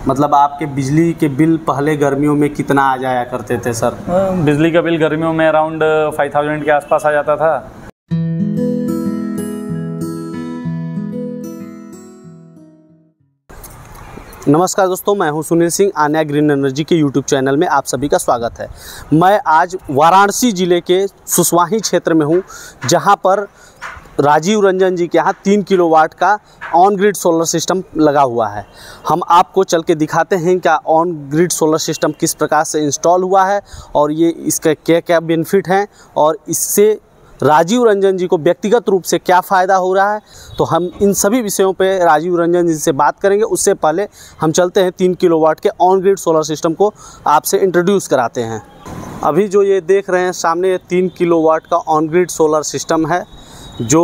मतलब आपके बिजली के बिल पहले गर्मियों में कितना आ जाया करते थे सर? बिजली का बिल गर्मियों में अराउंड 5000 के आसपास आ जाता था। नमस्कार दोस्तों, मैं हूं सुनील सिंह। आन्या ग्रीन एनर्जी के यूट्यूब चैनल में आप सभी का स्वागत है। मैं आज वाराणसी ज़िले के सुसवाही क्षेत्र में हूं, जहां पर राजीव रंजन जी के यहाँ 3 किलोवाट का ऑन ग्रिड सोलर सिस्टम लगा हुआ है। हम आपको चल के दिखाते हैं क्या ऑन ग्रिड सोलर सिस्टम किस प्रकार से इंस्टॉल हुआ है और ये इसका क्या क्या बेनिफिट हैं और इससे राजीव रंजन जी को व्यक्तिगत रूप से क्या फ़ायदा हो रहा है। तो हम इन सभी विषयों पे राजीव रंजन जी से बात करेंगे। उससे पहले हम चलते हैं 3 किलोवाट के ऑन ग्रिड सोलर सिस्टम को आपसे इंट्रोड्यूस कराते हैं। अभी जो ये देख रहे हैं सामने, ये 3 किलोवाट का ऑन ग्रिड सोलर सिस्टम है जो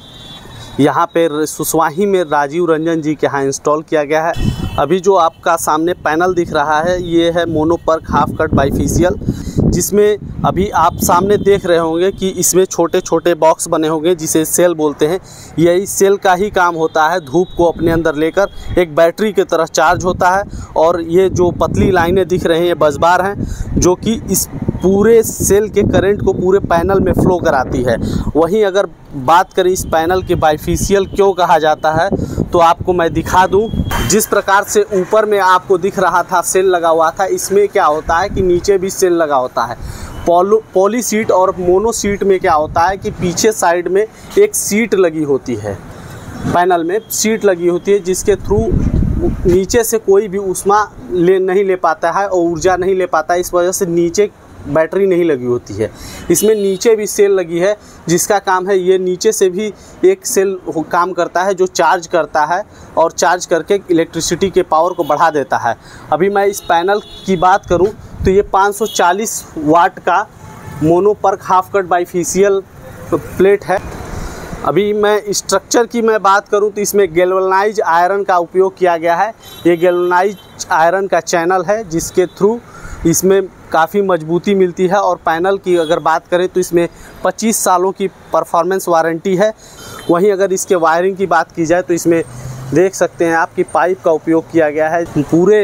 यहाँ पे सुसवाही में राजीव रंजन जी के यहाँ इंस्टॉल किया गया है। अभी जो आपका सामने पैनल दिख रहा है ये है मोनोपर्क हाफ कट बाइफेशियल, जिसमें अभी आप सामने देख रहे होंगे कि इसमें छोटे छोटे बॉक्स बने होंगे जिसे सेल बोलते हैं। यही सेल का ही काम होता है धूप को अपने अंदर लेकर एक बैटरी की तरह चार्ज होता है। और ये जो पतली लाइनें दिख रही हैं ये बसबार हैं जो कि इस पूरे सेल के करंट को पूरे पैनल में फ़्लो कराती है। वहीं अगर बात करें इस पैनल के बाइफेशियल क्यों कहा जाता है तो आपको मैं दिखा दूं। जिस प्रकार से ऊपर में आपको दिख रहा था सेल लगा हुआ था, इसमें क्या होता है कि नीचे भी सेल लगा होता है। पॉली सीट और मोनो सीट में क्या होता है कि पीछे साइड में एक सीट लगी होती है, पैनल में सीट लगी होती है जिसके थ्रू नीचे से कोई भी ऊष्मा नहीं ले पाता है और ऊर्जा नहीं ले पाता है। इस वजह से नीचे बैटरी नहीं लगी होती है। इसमें नीचे भी सेल लगी है जिसका काम है, ये नीचे से भी एक सेल काम करता है जो चार्ज करता है और चार्ज करके इलेक्ट्रिसिटी के पावर को बढ़ा देता है। अभी मैं इस पैनल की बात करूं तो ये 540 वाट का mono PERC half cut bifacial plate है। अभी मैं स्ट्रक्चर की बात करूं तो इसमें गैल्वेनाइज आयरन का उपयोग किया गया है। ये गैल्वेनाइज आयरन का चैनल है जिसके थ्रू इसमें काफ़ी मजबूती मिलती है। और पैनल की अगर बात करें तो इसमें 25 सालों की परफॉर्मेंस वारंटी है। वहीं अगर इसके वायरिंग की बात की जाए तो इसमें देख सकते हैं आप कि पाइप का उपयोग किया गया है। पूरे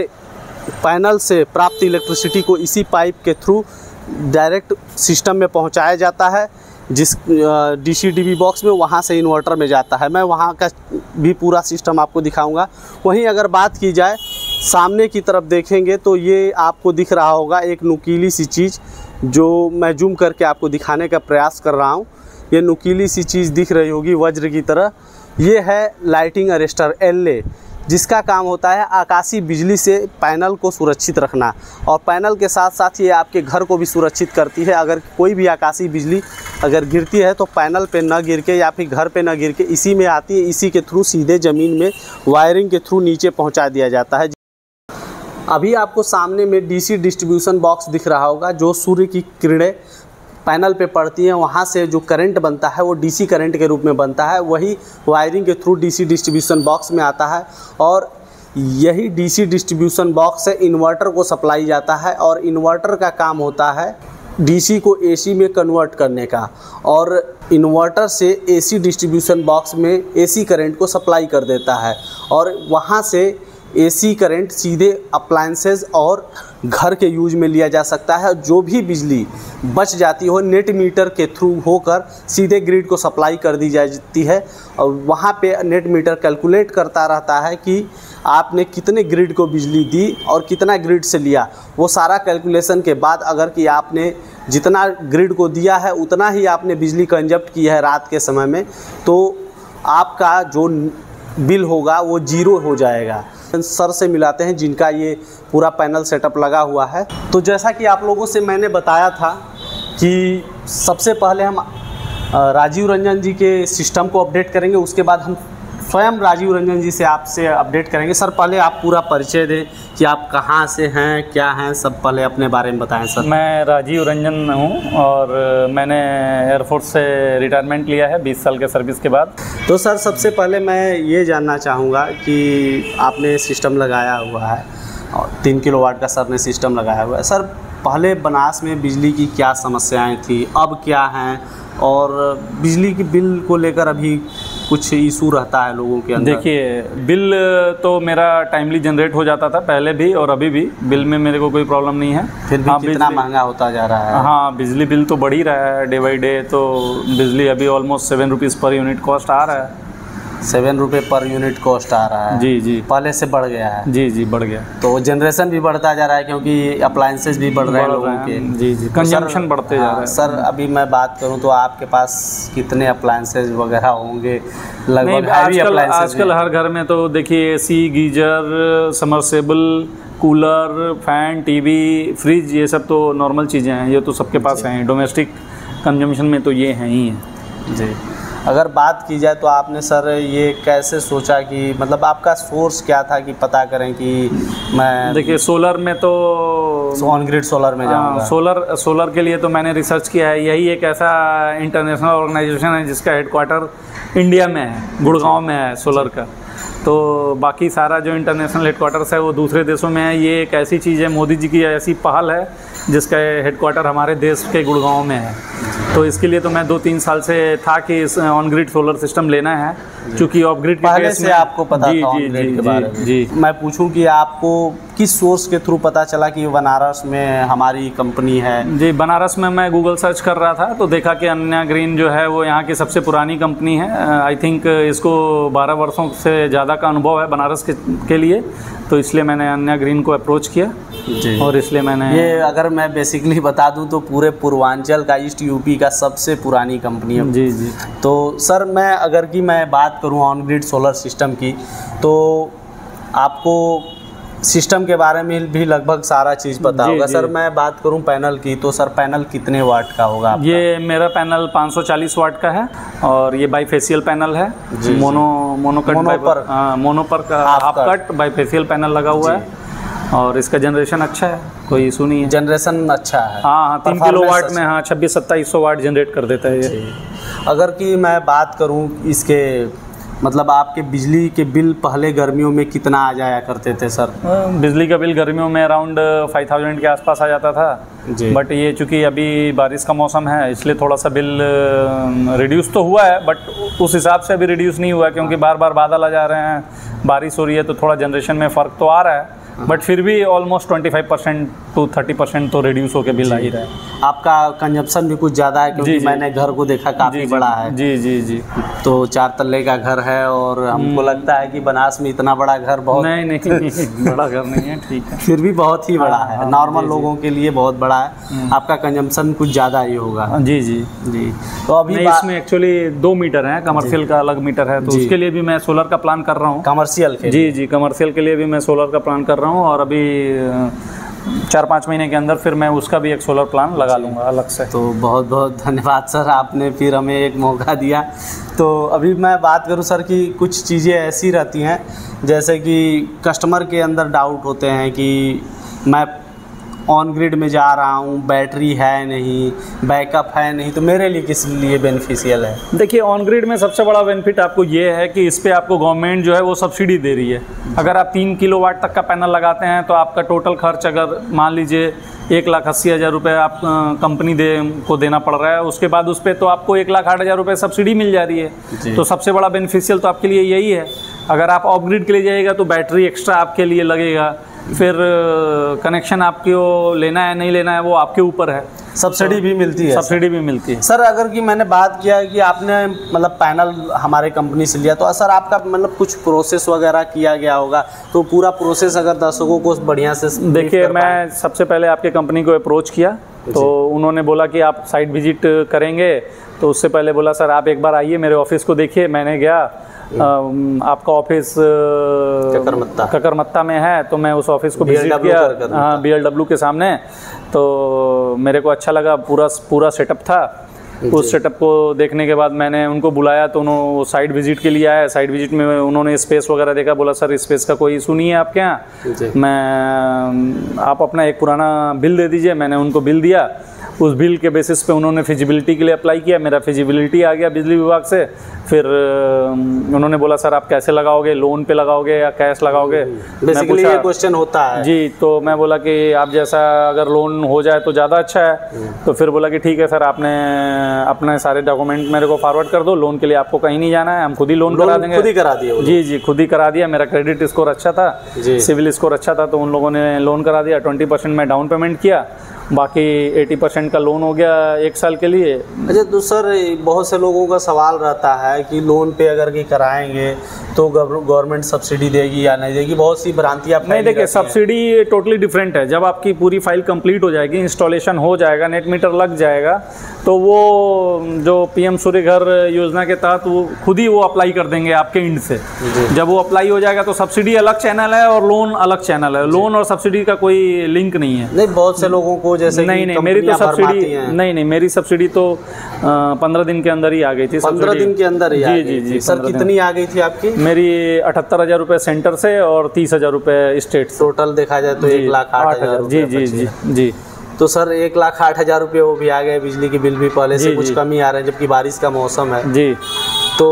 पैनल से प्राप्त इलेक्ट्रिसिटी को इसी पाइप के थ्रू डायरेक्ट सिस्टम में पहुंचाया जाता है, जिस डीसी-डीवी बॉक्स में वहां से इन्वर्टर में जाता है। मैं वहां का भी पूरा सिस्टम आपको दिखाऊंगा। वहीं अगर बात की जाए सामने की तरफ देखेंगे तो ये आपको दिख रहा होगा एक नुकीली सी चीज़ जो मैं जूम करके आपको दिखाने का प्रयास कर रहा हूँ। ये नुकीली सी चीज़ दिख रही होगी वज्र की तरह। ये है लाइटिंग अरेस्टर LA, जिसका काम होता है आकाशीय बिजली से पैनल को सुरक्षित रखना। और पैनल के साथ साथ ये आपके घर को भी सुरक्षित करती है। अगर कोई भी आकाशीय बिजली अगर गिरती है तो पैनल पे न गिर के या फिर घर पे न गिर के इसी में आती है, इसी के थ्रू सीधे ज़मीन में वायरिंग के थ्रू नीचे पहुंचा दिया जाता है। अभी आपको सामने में डीसी डिस्ट्रीब्यूशन बॉक्स दिख रहा होगा जो सूर्य की किरणें पैनल पे पड़ती हैं, वहाँ से जो करंट बनता है वो डीसी करंट के रूप में बनता है। वही वायरिंग के थ्रू डीसी डिस्ट्रीब्यूशन बॉक्स में आता है और यही डीसी डिस्ट्रीब्यूशन बॉक्स से इन्वर्टर को सप्लाई जाता है। और इन्वर्टर का काम होता है डीसी को एसी में कन्वर्ट करने का, और इन्वर्टर से एसी डिस्ट्रीब्यूशन बॉक्स में एसी करंट को सप्लाई कर देता है। और वहाँ से एसी करंट सीधे अप्लायंसेस और घर के यूज में लिया जा सकता है। जो भी बिजली बच जाती हो नेट मीटर के थ्रू होकर सीधे ग्रिड को सप्लाई कर दी जाती है। और वहाँ पे नेट मीटर कैलकुलेट करता रहता है कि आपने कितने ग्रिड को बिजली दी और कितना ग्रिड से लिया। वो सारा कैलकुलेशन के बाद अगर कि आपने जितना ग्रिड को दिया है उतना ही आपने बिजली कंजप्ट की है रात के समय में, तो आपका जो बिल होगा वो 0 हो जाएगा। सर से मिलाते हैं जिनका ये पूरा पैनल सेटअप लगा हुआ है। तो जैसा कि आप लोगों से मैंने बताया था कि सबसे पहले हम राजीव रंजन जी के सिस्टम को अपडेट करेंगे, उसके बाद हम स्वयं राजीव रंजन जी से आपसे अपडेट करेंगे। सर पहले आप पूरा परिचय दें कि आप कहाँ से हैं, क्या हैं, सब पहले अपने बारे में बताएं सर। मैं राजीव रंजन हूँ और मैंने एयरफोर्स से रिटायरमेंट लिया है 20 साल के सर्विस के बाद। तो सर सबसे पहले मैं ये जानना चाहूँगा कि आपने सिस्टम लगाया हुआ है और 3 किलोवाट का सर ने सिस्टम लगाया हुआ है। सर पहले बनास में बिजली की क्या समस्याएं थी, अब क्या हैं, और बिजली की बिल को लेकर अभी कुछ इशू रहता है लोगों के अंदर? देखिए, बिल तो मेरा टाइमली जनरेट हो जाता था पहले भी और अभी भी, बिल में मेरे को कोई प्रॉब्लम नहीं है। फिर भी कितना महंगा होता जा रहा है? हाँ, बिजली बिल तो बढ़ ही रहा है डे बाई डे। तो बिजली अभी almost 7 rupees per unit cost आ रहा है। 7 रुपये पर यूनिट कॉस्ट आ रहा है? जी जी, पहले से बढ़ गया है? जी जी, बढ़ गया। तो जनरेशन भी बढ़ता जा रहा है क्योंकि अप्लायंसेस भी बढ़ रहे हैं लोगों के। जी जी, कंजम्पशन बढ़ते जा रहा है। सर, अभी मैं बात करूं तो आपके पास कितने अप्लायंसेस वगैरह होंगे? लगभग आजकल हर घर में तो देखिए AC, geyser, submersible, cooler, fan, TV, fridge, ये सब तो नॉर्मल चीज़ें हैं, ये तो सबके पास हैं। डोमेस्टिक कंजम्पशन में तो ये हैं ही हैं। जी, अगर बात की जाए तो आपने सर ये कैसे सोचा कि मतलब आपका सोर्स क्या था कि पता करें कि मैं, देखिए सोलर में तो ऑन ग्रिड सोलर में जाऊंगा। सोलर के लिए तो मैंने रिसर्च किया है। यही एक ऐसा इंटरनेशनल ऑर्गेनाइजेशन है जिसका हेडक्वार्टर इंडिया में है, गुड़गांव में है सोलर का। तो बाकी सारा जो इंटरनेशनल हेडक्वार्टर्स है वो दूसरे देशों में है। ये एक ऐसी चीज़ है, मोदी जी की ऐसी पहल है जिसका हेडक्वार्टर हमारे देश के गुड़गांव में है। तो इसके लिए तो मैं 2-3 साल से था कि इस ऑन ग्रिड सोलर सिस्टम लेना है, क्योंकि ऑफ ग्रिड के पहले से आपको पता था ऑन ग्रिड के बारे में। जी, मैं पूछूं कि आपको किस सोर्स के थ्रू पता चला कि बनारस में हमारी कंपनी है? जी, बनारस में मैं गूगल सर्च कर रहा था तो देखा कि अन्या ग्रीन जो है वो यहाँ की सबसे पुरानी कंपनी है। आई थिंक इसको 12 वर्षों से ज़्यादा का अनुभव है बनारस के लिए, तो इसलिए मैंने अन्या ग्रीन को अप्रोच किया जी। और इसलिए मैंने ये, अगर मैं बेसिकली बता दूं तो पूरे पूर्वांचल का, ईस्ट यूपी का सबसे पुरानी कंपनी है। जी जी। तो सर, मैं बात करूं ऑन ग्रिड सोलर सिस्टम की, तो आपको सिस्टम के बारे में भी लगभग सारा चीज़ पता होगा। सर, मैं बात करूं पैनल की, तो सर पैनल कितने वाट का होगा आपका? ये मेरा पैनल 540 वाट का है और ये बाईफेशियल पैनल है। मोनोपर का हाफ कट बाईफेशियल पैनल लगा हुआ है और इसका जनरेशन अच्छा है, कोई इशू नहीं है। जनरेशन अच्छा है? हाँ, 3 किलोवाट में 2600-2700 वाट जनरेट कर देता है ये। अगर कि मैं बात करूं इसके, मतलब आपके बिजली के बिल पहले गर्मियों में कितना आ जाया करते थे सर? बिजली का बिल गर्मियों में अराउंड 5000 के आसपास आ जाता था जी। बट ये चूँकि अभी बारिश का मौसम है इसलिए थोड़ा सा बिल रिड्यूस तो हुआ है, बट उस हिसाब से अभी रिड्यूस नहीं हुआ क्योंकि बार बार बादल आ जा रहे हैं, बारिश हो रही है, तो थोड़ा जनरेशन में फ़र्क तो आ रहा है, बट फिर भी ऑलमोस्ट 25% to 30% तो रिड्यूस होकर बिल आ ही रहा है। आपका कंजप्शन भी कुछ ज़्यादा है क्योंकि मैंने घर को देखा, काफ़ी बड़ा है। जी जी जी। तो 4 तल्ले का घर है और हमको लगता है कि बनास में इतना बड़ा घर बहुत नहीं बड़ा घर नहीं है, ठीक है, फिर भी बहुत ही बड़ा है, नॉर्मल लोगों के लिए बहुत बड़ा है। आपका कंजम्पशन कुछ ज़्यादा ही होगा। जी जी जी। तो अभी इसमें एक्चुअली 2 मीटर है, कमर्शियल का अलग मीटर है, तो उसके लिए भी मैं सोलर का प्लान कर रहा हूँ। कमर्शियल के? जी जी, कमर्शियल के लिए भी मैं सोलर का प्लान कर रहा हूँ और अभी 4-5 महीने के अंदर फिर मैं उसका भी एक सोलर प्लान लगा लूँगा अलग से। तो बहुत बहुत धन्यवाद सर, आपने फिर हमें एक मौका दिया। तो अभी मैं बात करूं सर कि कुछ चीज़ें ऐसी रहती हैं जैसे कि कस्टमर के अंदर डाउट होते हैं कि मैं ऑन ग्रिड में जा रहा हूँ, बैटरी है नहीं, बैकअप है नहीं, तो मेरे लिए किस लिए बेनिफिशियल है? देखिए, ऑन ग्रिड में सबसे बड़ा बेनिफिट आपको ये है कि इस पे आपको गवर्नमेंट जो है वो सब्सिडी दे रही है। अगर आप 3 किलोवाट तक का पैनल लगाते हैं तो आपका टोटल खर्च अगर मान लीजिए 1,80,000 रुपये आप कंपनी को देना पड़ रहा है, उसके बाद उस पर तो आपको 1,08,000 रुपये सब्सिडी मिल जा रही है। तो सबसे बड़ा बेनिफिशियल तो आपके लिए यही है। अगर आप ऑफ ग्रिड के लिए जाइएगा तो बैटरी एक्स्ट्रा आपके लिए लगेगा, फिर कनेक्शन आपको लेना है नहीं लेना है वो आपके ऊपर है। सब्सिडी भी मिलती है? सब्सिडी भी मिलती है सर। अगर कि मैंने बात किया कि आपने मतलब पैनल हमारे कंपनी से लिया, तो सर आपका मतलब कुछ प्रोसेस वगैरह किया गया होगा, तो पूरा प्रोसेस अगर दर्शकों को बढ़िया से देखिए, मैं सबसे पहले आपके कंपनी को अप्रोच किया तो उन्होंने बोला कि आप साइट विजिट करेंगे, तो उससे पहले बोला सर आप एक बार आइए मेरे ऑफिस को देखिए। मैंने गया, आपका ऑफिस ककरमत्ता में है, तो मैं उस ऑफिस को विजिट किया, हाँ, BLW के सामने। तो मेरे को अच्छा लगा, पूरा सेटअप था। उस सेटअप को देखने के बाद मैंने उनको बुलाया तो उन्होंने साइट विजिट के लिए आया। साइट विजिट में उन्होंने स्पेस वगैरह देखा, बोला सर स्पेस का कोई इशू नहीं है आपके यहाँ, आप अपना एक पुराना बिल दे दीजिए। मैंने उनको बिल दिया उस बिल के बेसिस पे उन्होंने फिजिबिलिटी के लिए अप्लाई किया, मेरा फिजिबिलिटी आ गया बिजली विभाग से। फिर उन्होंने बोला सर आप कैसे लगाओगे, लोन पे लगाओगे या कैश लगाओगे? बेसिकली ये क्वेश्चन होता है जी। तो मैं बोला कि आप जैसा अगर लोन हो जाए तो ज़्यादा अच्छा है। तो फिर बोला कि ठीक है सर, आपने अपने सारे डॉक्यूमेंट मेरे को फॉरवर्ड कर दो, लोन के लिए आपको कहीं नहीं जाना है, हम खुद ही लोन करा देंगे। खुद ही करा दिया? जी जी, खुद ही करा दिया। मेरा क्रेडिट स्कोर अच्छा था, सिविल स्कोर अच्छा था, तो उन लोगों ने लोन करा दिया। 20% मैं डाउन पेमेंट किया, बाकी 80% का लोन हो गया 1 साल के लिए। अच्छा, तो सर बहुत से लोगों का सवाल रहता है कि लोन पे अगर कि कराएंगे तो गवर्नमेंट सब्सिडी देगी या नहीं देगी, बहुत सी भ्रांतियाँ नहीं। देखिए, सब्सिडी टोटली डिफरेंट है। जब आपकी पूरी फाइल कंप्लीट हो जाएगी, इंस्टॉलेशन हो जाएगा, नेट मीटर लग जाएगा, तो वो जो पीएम सूर्य घर योजना के तहत वो खुद ही वो अप्लाई कर देंगे आपके इंड से। जब वो अप्लाई हो जाएगा तो सब्सिडी अलग चैनल है और लोन अलग चैनल है। लोन और सब्सिडी का कोई लिंक नहीं है। नहीं, बहुत से लोगों को जैसे नहीं, मेरी तो सब्सिडी नहीं, मेरी सब्सिडी तो 15 दिन के अंदर ही आ गई थी। 15 दिन के अंदर ही? जी जी। सर कितनी आ गई थी आपकी? मेरी 78,000 रुपये सेंटर से और 30,000 रुपये स्टेट से। टोटल देखा जाए तो 1,08,000। जी जी जी जी। तो सर 1,08,000 रुपये वो भी आ गए, बिजली के बिल भी पहले से कुछ कम ही आ रहे हैं, जबकि बारिश का मौसम है जी। तो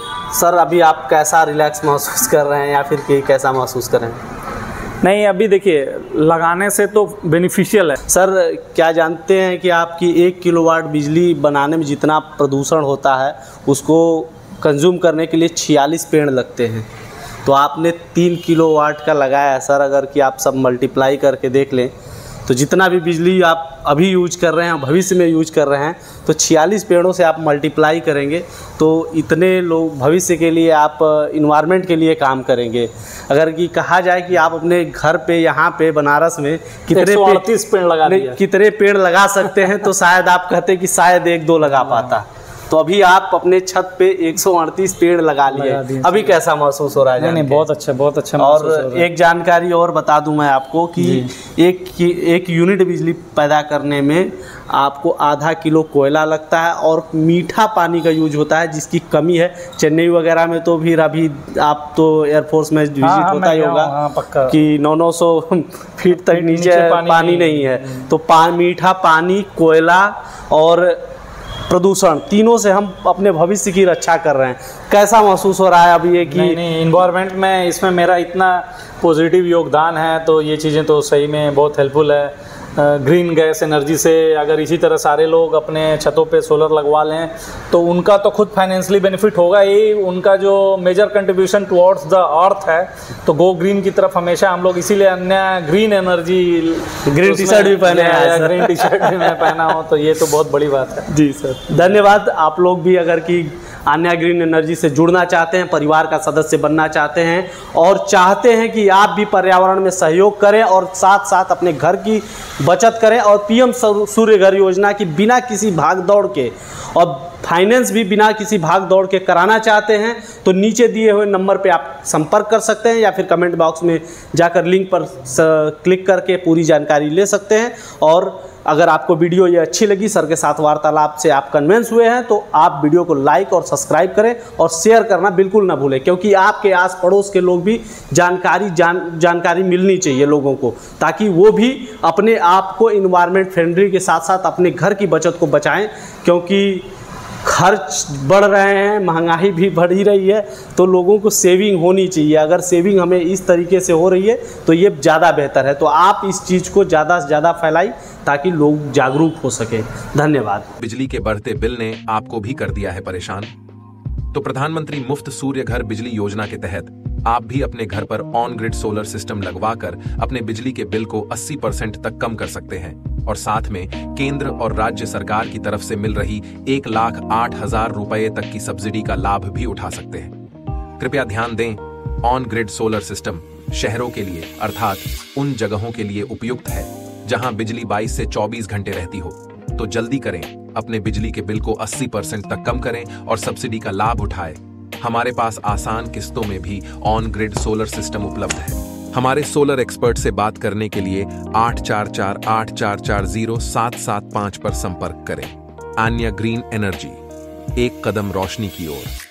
सर अभी आप कैसा रिलैक्स महसूस कर रहे हैं या फिर कि कैसा महसूस कर रहे हैं? नहीं, अभी देखिए, लगाने से तो बेनिफिशियल है। सर क्या जानते हैं कि आपकी 1 किलोवाट बिजली बनाने में जितना प्रदूषण होता है उसको कंज्यूम करने के लिए 46 पेड़ लगते हैं। तो आपने 3 किलोवाट का लगाया है सर। अगर कि आप सब मल्टीप्लाई करके देख लें तो जितना भी बिजली आप अभी यूज कर रहे हैं, भविष्य में यूज कर रहे हैं, तो 46 पेड़ों से आप मल्टीप्लाई करेंगे तो इतने लोग भविष्य के लिए आप इन्वायरमेंट के लिए काम करेंगे। अगर कि कहा जाए कि आप अपने घर पे यहाँ पे बनारस में कितने 138 पेड़ लगा दिया, कितने पेड़ लगा सकते हैं, तो शायद आप कहते कि शायद 1-2 लगा पाता। तो अभी आप अपने छत पे 138 पेड़ लगा लिए। अभी कैसा महसूस हो रहा है? नहीं, बहुत अच्छा, बहुत अच्छा। और एक जानकारी और बता दूं मैं आपको कि एक यूनिट बिजली पैदा करने में आपको आधा किलो कोयला लगता है और मीठा पानी का यूज होता है, जिसकी कमी है चेन्नई वगैरह में। तो फिर अभी आप तो एयरफोर्स में विजिट होता ही होगा कि 900 फीट तक नीचे पानी नहीं है। तो मीठा पानी, कोयला और प्रदूषण, तीनों से हम अपने भविष्य की रक्षा कर रहे हैं। कैसा महसूस हो रहा है अभी ये कि नहीं, इन्वायरमेंट में इसमें मेरा इतना पॉजिटिव योगदान है, तो ये चीज़ें तो सही में बहुत हेल्पफुल है। ग्रीन गैस एनर्जी से अगर इसी तरह सारे लोग अपने छतों पे सोलर लगवा लें तो उनका तो खुद फाइनेंशियली बेनिफिट होगा ही। उनका जो major contribution towards the earth है, तो गो ग्रीन की तरफ हमेशा हम लोग इसीलिए अन्य green energy, green T shirt भी पहने हैं, ग्रीन टी शर्ट भी मैं पहना हूँ, तो ये तो बहुत बड़ी बात है। जी सर, धन्यवाद। आप लोग भी अगर कि आन्या ग्रीन एनर्जी से जुड़ना चाहते हैं, परिवार का सदस्य बनना चाहते हैं और चाहते हैं कि आप भी पर्यावरण में सहयोग करें और साथ साथ अपने घर की बचत करें और पीएम सूर्य घर योजना की बिना किसी भाग दौड़ के और फाइनेंस भी बिना किसी भाग दौड़ के कराना चाहते हैं, तो नीचे दिए हुए नंबर पे आप संपर्क कर सकते हैं या फिर कमेंट बॉक्स में जाकर लिंक पर क्लिक करके पूरी जानकारी ले सकते हैं। और अगर आपको वीडियो ये अच्छी लगी, सर के साथ वार्तालाप से आप कन्विंस हुए हैं, तो आप वीडियो को लाइक और सब्सक्राइब करें और शेयर करना बिल्कुल ना भूलें, क्योंकि आपके आस पड़ोस के लोग भी जानकारी मिलनी चाहिए लोगों को, ताकि वो भी अपने आप को इन्वायरमेंट फ्रेंडली के साथ साथ अपने घर की बचत को बचाएं। क्योंकि खर्च बढ़ रहे हैं, महंगाई भी बढ़ ही रही है, तो लोगों को सेविंग होनी चाहिए। अगर सेविंग हमें इस तरीके से हो रही है तो ये ज़्यादा बेहतर है। तो आप इस चीज़ को ज़्यादा से ज़्यादा फैलाई ताकि लोग जागरूक हो सके। धन्यवाद। बिजली के बढ़ते बिल ने आपको भी कर दिया है परेशान? तो प्रधानमंत्री मुफ्त सूर्य घर बिजली योजना के तहत आप भी अपने घर पर ऑन ग्रिड सोलर सिस्टम लगवाकर अपने बिजली के बिल को 80% तक कम कर सकते हैं और साथ में केंद्र और राज्य सरकार की तरफ से मिल रही 1,08,000 रुपए तक की सब्सिडी का लाभ भी उठा सकते हैं। कृपया ध्यान दें, ऑन ग्रिड सोलर सिस्टम शहरों के लिए अर्थात उन जगहों के लिए उपयुक्त है जहां बिजली 22 से 24 घंटे रहती हो। तो जल्दी करें, अपने बिजली के बिल को 80% तक कम करें और सब्सिडी का लाभ उठाएं। हमारे पास आसान किस्तों में भी ऑन ग्रिड सोलर सिस्टम उपलब्ध है। हमारे सोलर एक्सपर्ट से बात करने के लिए 8448440775 पर संपर्क करें। आन्या ग्रीन एनर्जी, एक कदम रोशनी की ओर।